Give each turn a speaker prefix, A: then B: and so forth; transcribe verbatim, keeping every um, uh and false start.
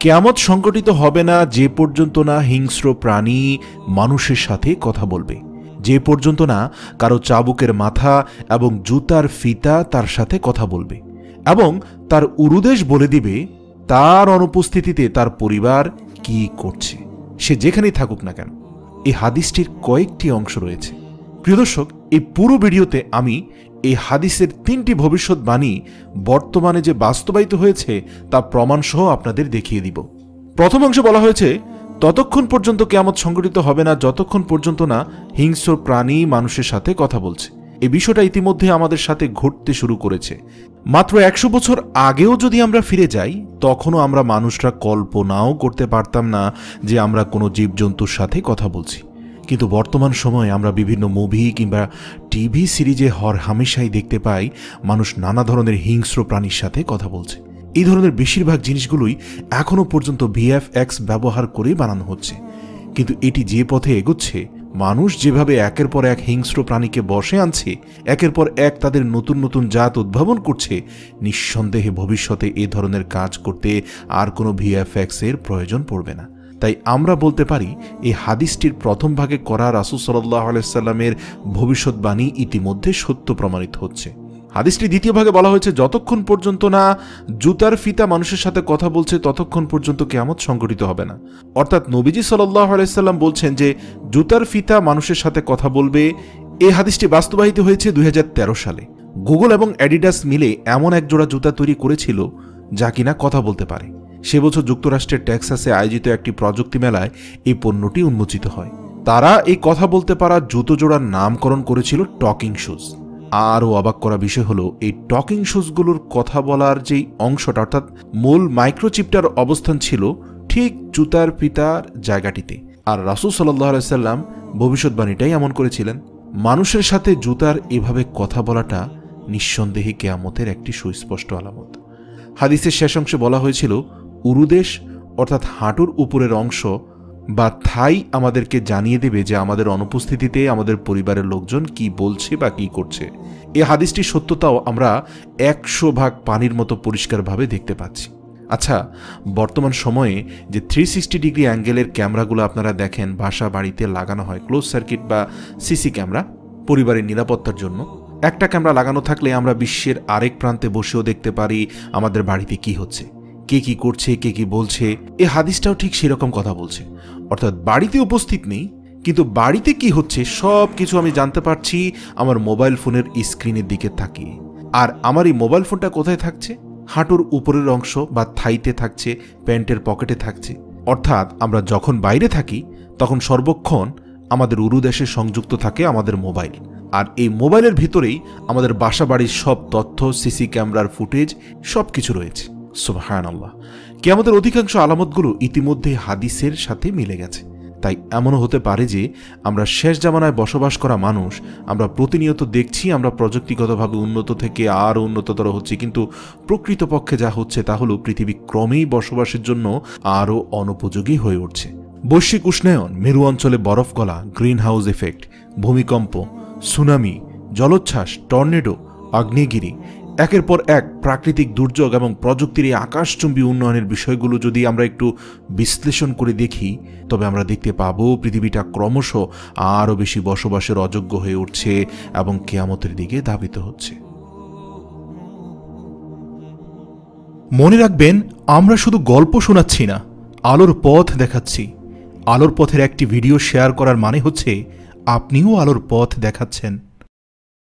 A: কিয়ামত সংঘটিত হবে না যে পর্যন্ত না হিংস্র প্রাণী মানুষের সাথে কথা বলবে, যে পর্যন্ত না কারো চাবুকের মাথা এবং জুতার ফিতা তার সাথে কথা বলবে এবং তার উরুদেশ বলে দিবে তার অনুপস্থিতিতে তার পরিবার কি করছে, সে যেখানেই থাকুক না কেন। এই হাদিসটির কয়েকটি অংশ রয়েছে। প্রিয় দর্শক, এই পুরো ভিডিওতে আমি এই হাদিসের তিনটি ভবিষ্যৎবাণী বর্তমানে যে বাস্তবায়িত হয়েছে তা প্রমাণসহ আপনাদের দেখিয়ে দিব। প্রথম অংশে বলা হয়েছে, ততক্ষণ পর্যন্ত কিয়ামত সংঘটিত হবে না যতক্ষণ পর্যন্ত না হিংস্র প্রাণী মানুষের সাথে কথা বলছে। এই বিষয়টা ইতিমধ্যে আমাদের সাথে ঘটতে শুরু করেছে। মাত্র একশো বছর আগেও যদি আমরা ফিরে যাই, তখনও আমরা মানুষরা কল্পনাও করতে পারতাম না যে আমরা কোনো জীবজন্তুর সাথে কথা বলছি। কিন্তু বর্তমান সময়ে আমরা বিভিন্ন মুভি কিংবা টিভি সিরিজে হর হামেশাই দেখতে পাই মানুষ নানা ধরনের হিংস্র প্রাণীর সাথে কথা বলছে। এই ধরনের বেশিরভাগ জিনিসগুলোই এখনও পর্যন্ত ভিএফএক্স ব্যবহার করে বানানো হচ্ছে। কিন্তু এটি যে পথে এগোচ্ছে, মানুষ যেভাবে একের পর এক হিংস্র প্রাণীকে বশে আনছে, একের পর এক তাদের নতুন নতুন জাত উদ্ভাবন করছে, নিঃসন্দেহে ভবিষ্যতে এ ধরনের কাজ করতে আর কোনো ভিএফএক্স এর প্রয়োজন পড়বে না। তাই আমরা বলতে পারি এই হাদিসটির প্রথম ভাগে করা রাসূল সাল্লাল্লাহু আলাইহি সাল্লামের ভবিষ্যৎবাণী ইতিমধ্যে সত্য প্রমাণিত হচ্ছে। হাদিসটি দ্বিতীয় ভাগে বলা হয়েছে, যতক্ষণ পর্যন্ত না জুতার ফিতা মানুষের সাথে কথা বলছে ততক্ষণ পর্যন্ত কিয়ামত সংঘটিত হবে না। অর্থাৎ নবীজি সাল্লাল্লাহু আলাইহি সাল্লাম বলছেন যে জুতার ফিতা মানুষের সাথে কথা বলবে। এই হাদিসটি বাস্তবায়িত হয়েছে দুই হাজার তেরো সালে। গুগল এবং অ্যাডিডাস মিলে এমন এক জোড়া জুতা তৈরি করেছিল যা কিনা কথা বলতে পারে। সে বছর যুক্তরাষ্ট্রের টেক্সাসে আয়োজিত একটি প্রযুক্তি মেলায় এই পণ্যটি উন্মোচিত হয়। তারা এই কথা বলতে পারা জুতো জোড়ার নামকরণ করেছিল টকিং শুজ। আরও অবাক করা বিষয় হলো, এই টকিং শুজগুলোর কথা বলার যেই অংশটা অর্থাৎ মূল মাইক্রোচিপটার অবস্থান ছিল ঠিক জুতার ফিতার জায়গাটিতে। আর রাসূল সাল্লাল্লাহু আলাইহি সাল্লাম ভবিষ্যৎবাণীটাই এমন করেছিলেন। মানুষের সাথে জুতার এভাবে কথা বলাটা নিঃসন্দেহে কিয়ামতের একটি সুস্পষ্ট আলামত। হাদিসের শেষ অংশে বলা হয়েছিল, উরুদেশ অর্থাৎ হাঁটুর উপরের অংশ বা থাই আমাদেরকে জানিয়ে দেবে যে আমাদের অনুপস্থিতিতে আমাদের পরিবারের লোকজন কি বলছে বা কি করছে। এই হাদিসটির সত্যতাও আমরা একশো ভাগ পানির মতো পরিষ্কারভাবে দেখতে পাচ্ছি। আচ্ছা, বর্তমান সময়ে যে থ্রি সিক্সটি ডিগ্রি অ্যাঙ্গেলের ক্যামেরাগুলো আপনারা দেখেন বাসা বাড়িতে লাগানো হয়, ক্লোজ সার্কিট বা সিসি ক্যামেরা, পরিবারের নিরাপত্তার জন্য। একটা ক্যামেরা লাগানো থাকলে আমরা বিশ্বের আরেক প্রান্তে বসেও দেখতে পারি আমাদের বাড়িতে কি হচ্ছে, কে কি করছে, কে কি বলছে। এই হাদিসটাও ঠিক সেরকম কথা বলছে। অর্থাৎ বাড়িতে উপস্থিত নেই, কিন্তু বাড়িতে কি হচ্ছে সব কিছু আমি জানতে পারছি আমার মোবাইল ফোনের স্ক্রিনের দিকে তাকিয়ে। আর আমার এই মোবাইল ফোনটা কোথায় থাকছে? হাঁটুর উপরের অংশ বা থাইতে থাকছে, প্যান্টের পকেটে থাকছে। অর্থাৎ আমরা যখন বাইরে থাকি তখন সর্বক্ষণ আমাদের উরুদেশে সংযুক্ত থাকে আমাদের মোবাইল। আর এই মোবাইলের ভিতরেই আমাদের বাসা বাড়ির সব তথ্য, সিসি ক্যামেরার ফুটেজ সব কিছু রয়েছে। সুবহানাল্লাহ। কিয়ামতের অধিকাংশ আলামতগুলো ইতিমধ্যে হাদিসের সাথে মিলে গেছে। তাই এমনও হতে পারে যে আমরা শেষ জামানায় বসবাস করা মানুষ, আমরা প্রতিনিয়ত দেখছি আমরা প্রযুক্তিগতভাবে উন্নত থেকে আরও উন্নততর হচ্ছি, কিন্তু প্রকৃতপক্ষে যা হচ্ছে তা হলো পৃথিবী ক্রমেই বসবাসের জন্য আরও অনুপযোগী হয়ে উঠছে। বৈশ্বিক উষ্ণায়ন, মেরু অঞ্চলে বরফ গলা, গ্রিন হাউস এফেক্ট, ভূমিকম্প, সুনামি, জলোচ্ছ্বাস, টর্নেডো, আগ্নেয়গিরি, একের পর এক প্রাকৃতিক দুর্যোগ এবং প্রযুক্তির এই আকাশচুম্বী উন্নয়নের বিষয়গুলো যদি আমরা একটু বিশ্লেষণ করে দেখি, তবে আমরা দেখতে পাব পৃথিবীটা ক্রমশ আরও বেশি বসবাসের অযোগ্য হয়ে উঠছে এবং কিয়ামতের দিকে ধাবিত হচ্ছে। মনে রাখবেন, আমরা শুধু গল্প শোনাচ্ছি না, আলোর পথ দেখাচ্ছি। আলোর পথের একটি ভিডিও শেয়ার করার মানে হচ্ছে আপনিও আলোর পথ দেখাচ্ছেন।